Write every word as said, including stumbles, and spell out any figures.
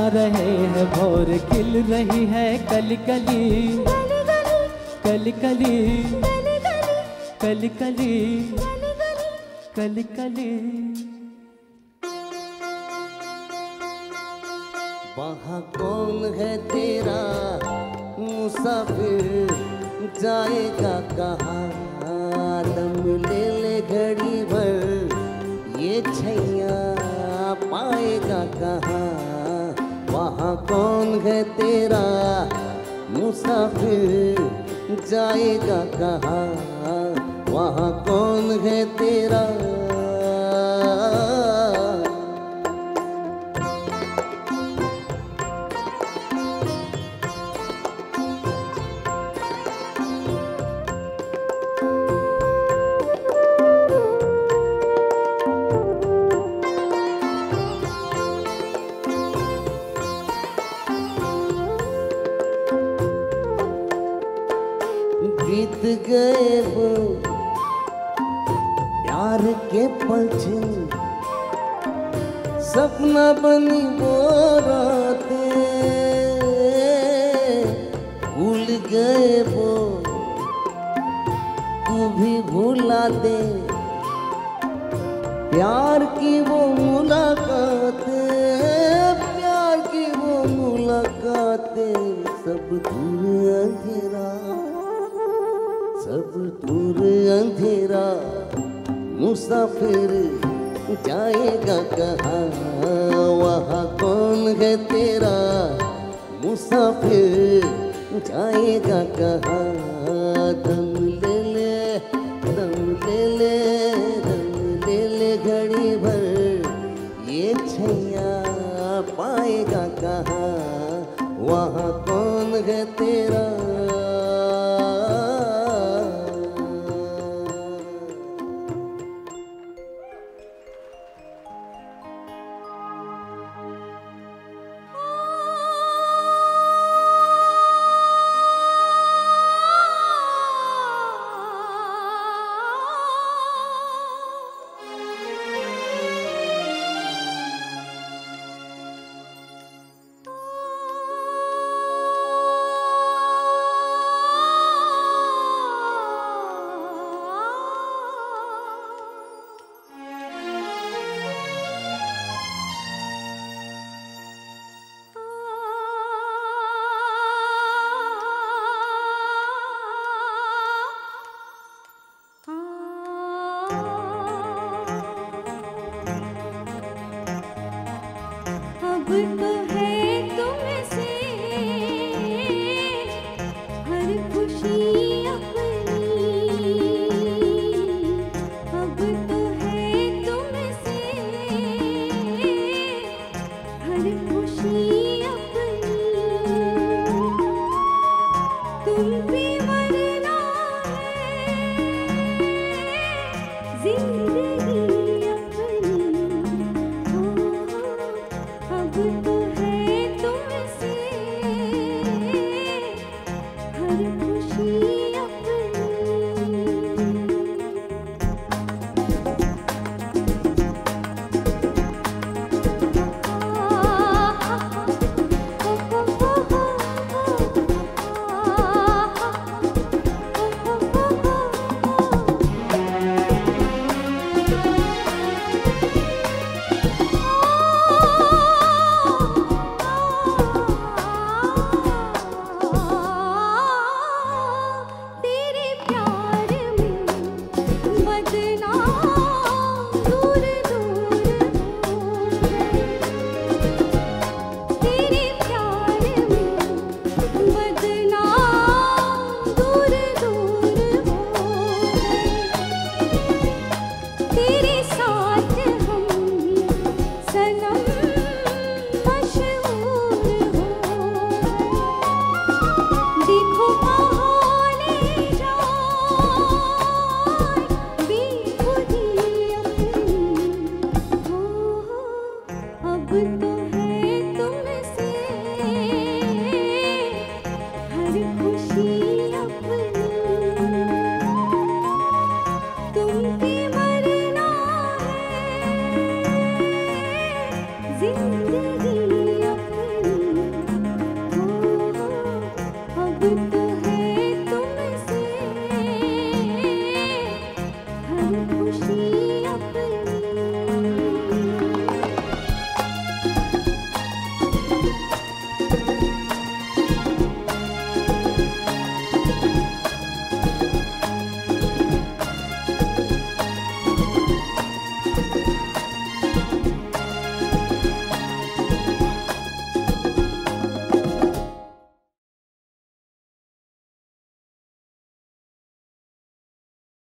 रहे हैं भोर, खिल रही है कली कली कली कली कली कली कली कली। वहाँ कौन है तेरा मुसाफिर, जाएगा कहाँ, दम ले ले घड़ी भर, ये छैया पाएगा कहाँ। वहाँ कौन है तेरा मुसाफिर, जाएगा कहाँ, वहाँ कौन है तेरा। बीत गए वो प्यार के पल, सपना बनी वो रातें, भूल गए वो तू भी भुला दे, प्यार की वो मुलाकातें, प्यार की वो मुलाकातें। सब दूर अंधेरा, सब दूर अंधेरा, मुसाफिर जाएगा कहाँ, वहाँ कौन है तेरा मुसाफिर, जाएगा कहाँ। दम ले ले, दम ले ले, दम ले ले घड़ी भर, ये छैया पाएगा कहाँ, वहाँ कौन है तेरा। अब